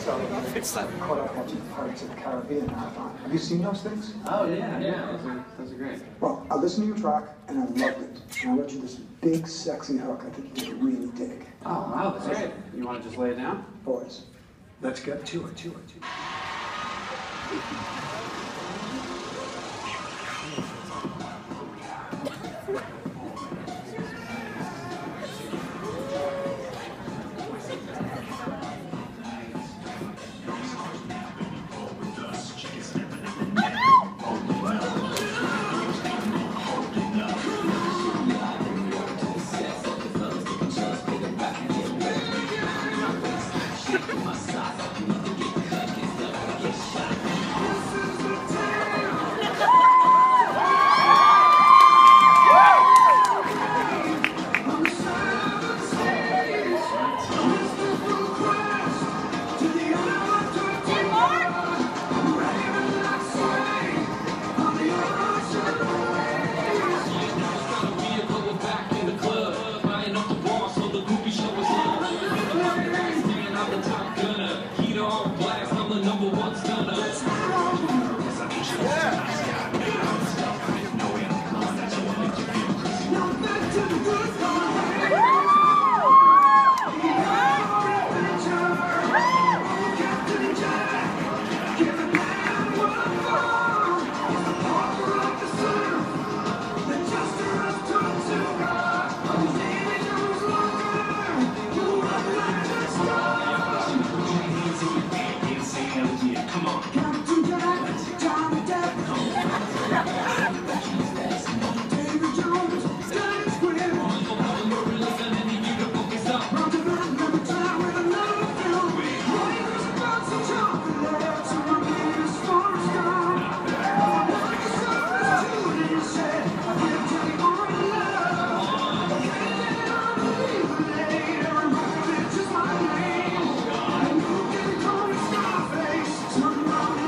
Fix that. Caught up watching Pirates of the Caribbean marathon. Have you seen those things? Oh yeah, those are great. Well, I listened to your track and I loved it. And I wrote you this big, sexy hook I think you would really dig. Oh wow, that's great. You want to just lay it down? Boys, let's get to it.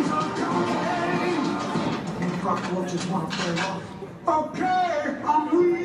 Just want to play off. Okay, I'm weak.